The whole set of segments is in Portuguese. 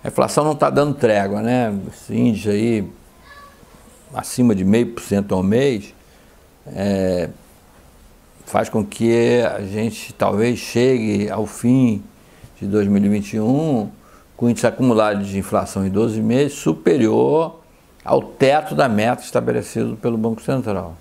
A inflação não está dando trégua, né? Esse índice aí, acima de 0,5% ao mês, faz com que a gente talvez chegue ao fim de 2021 com índice acumulado de inflação em 12 meses superior ao teto da meta estabelecido pelo Banco Central.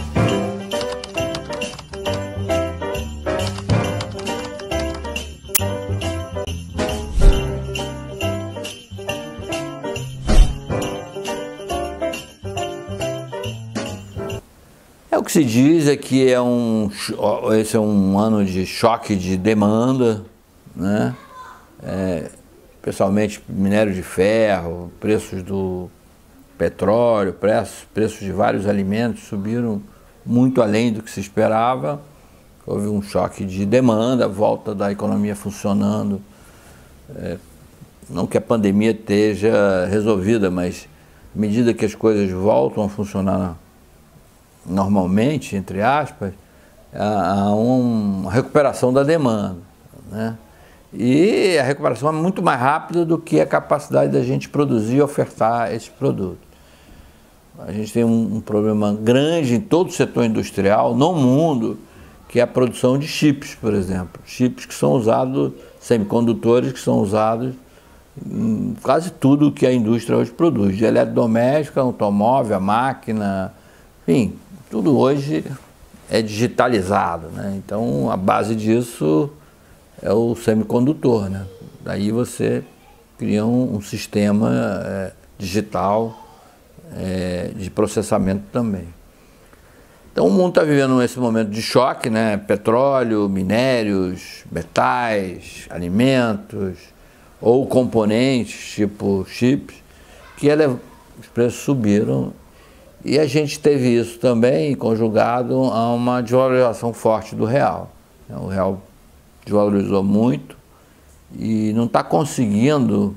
O que se diz é que esse é um ano de choque de demanda, né? Especialmente minério de ferro, preços do petróleo, preços de vários alimentos subiram muito além do que se esperava. Houve um choque de demanda, a volta da economia funcionando. Não que a pandemia esteja resolvida, mas à medida que as coisas voltam a funcionar normalmente, entre aspas, há uma recuperação da demanda, né? E a recuperação é muito mais rápida do que a capacidade da gente produzir e ofertar esses produtos. A gente tem um problema grande em todo o setor industrial, no mundo, que é a produção de chips, por exemplo. Chips que são usados, semicondutores que são usados em quase tudo que a indústria hoje produz, de eletrodoméstico, automóvel, a máquina, enfim, tudo hoje é digitalizado, né? Então a base disso é o semicondutor, né? Daí você cria um sistema digital de processamento também. Então o mundo está vivendo esse momento de choque, né? Petróleo, minérios, metais, alimentos ou componentes tipo chips, que os preços subiram. E a gente teve isso também conjugado a uma desvalorização forte do real. O real desvalorizou muito e não está conseguindo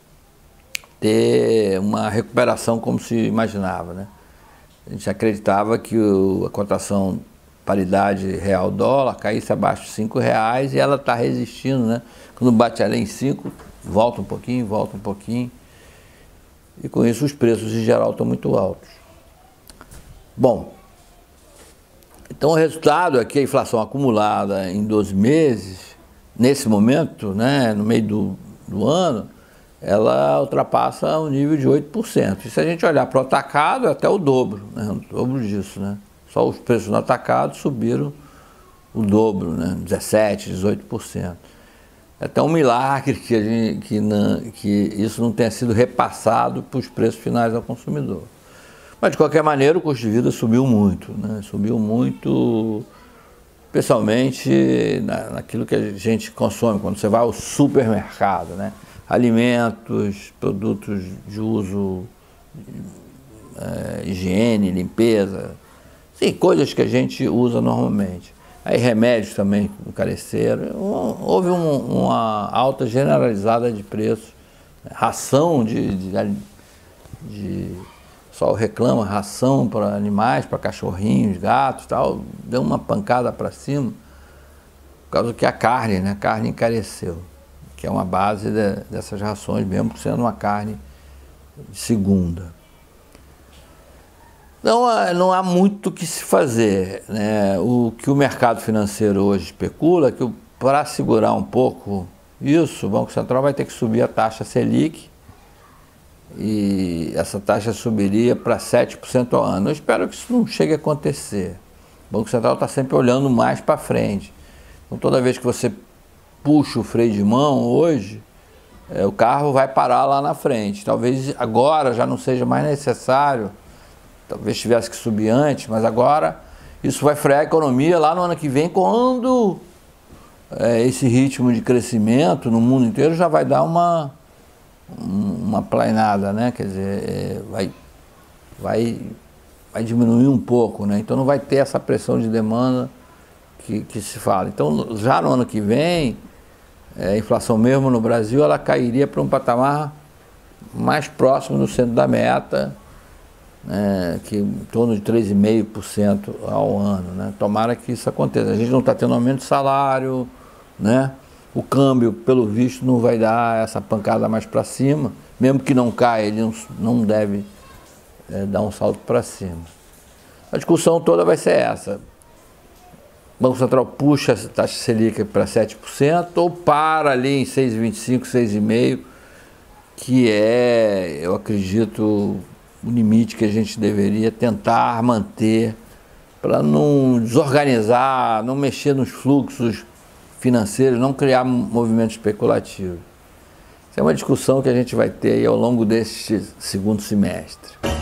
ter uma recuperação como se imaginava, né? A gente acreditava que a cotação paridade real-dólar caísse abaixo de R$5 e ela está resistindo, né? Quando bate além de 5, volta um pouquinho. E com isso os preços em geral estão muito altos. Bom, então o resultado é que a inflação acumulada em 12 meses, nesse momento, né, no meio do ano, ela ultrapassa o nível de 8%. E se a gente olhar para o atacado, é até o dobro, né, o dobro disso, né? Só os preços no atacado subiram o dobro, né, 17%, 18%. É até um milagre que isso não tenha sido repassado para os preços finais ao consumidor. Mas, de qualquer maneira, o custo de vida subiu muito, né? Subiu muito, especialmente naquilo que a gente consome, quando você vai ao supermercado, né? Alimentos, produtos de uso, higiene, limpeza, sim, coisas que a gente usa normalmente. Aí remédios também encareceram. Houve uma alta generalizada de preços. Ração só reclama, ração para animais, para cachorrinhos, gatos, tal, deu uma pancada para cima, por causa que a carne, né? A carne encareceu, que é uma base dessas rações, mesmo sendo uma carne de segunda. Então, não há muito o que se fazer, né? O que o mercado financeiro hoje especula é que para segurar um pouco isso, o Banco Central vai ter que subir a taxa Selic, e essa taxa subiria para 7% ao ano. Eu espero que isso não chegue a acontecer. O Banco Central está sempre olhando mais para frente. Então, toda vez que você puxa o freio de mão hoje, o carro vai parar lá na frente. Talvez agora já não seja mais necessário, talvez tivesse que subir antes, mas agora isso vai frear a economia lá no ano que vem, quando esse ritmo de crescimento no mundo inteiro já vai dar uma plainada, né? Quer dizer, vai diminuir um pouco, né? Então não vai ter essa pressão de demanda que se fala. Então já no ano que vem, a inflação mesmo no Brasil, ela cairia para um patamar mais próximo do centro da meta, que em torno de 3,5% ao ano, né? Tomara que isso aconteça. A gente não está tendo aumento de salário, né? O câmbio, pelo visto, não vai dar essa pancada mais para cima. Mesmo que não caia, ele não deve dar um salto para cima. A discussão toda vai ser essa. O Banco Central puxa a taxa Selic para 7% ou para ali em 6,25%, 6,5%, que é, eu acredito, o limite que a gente deveria tentar manter para não desorganizar, não mexer nos fluxos financeiros, não criar movimento especulativo. Isso é uma discussão que a gente vai ter aí ao longo deste segundo semestre.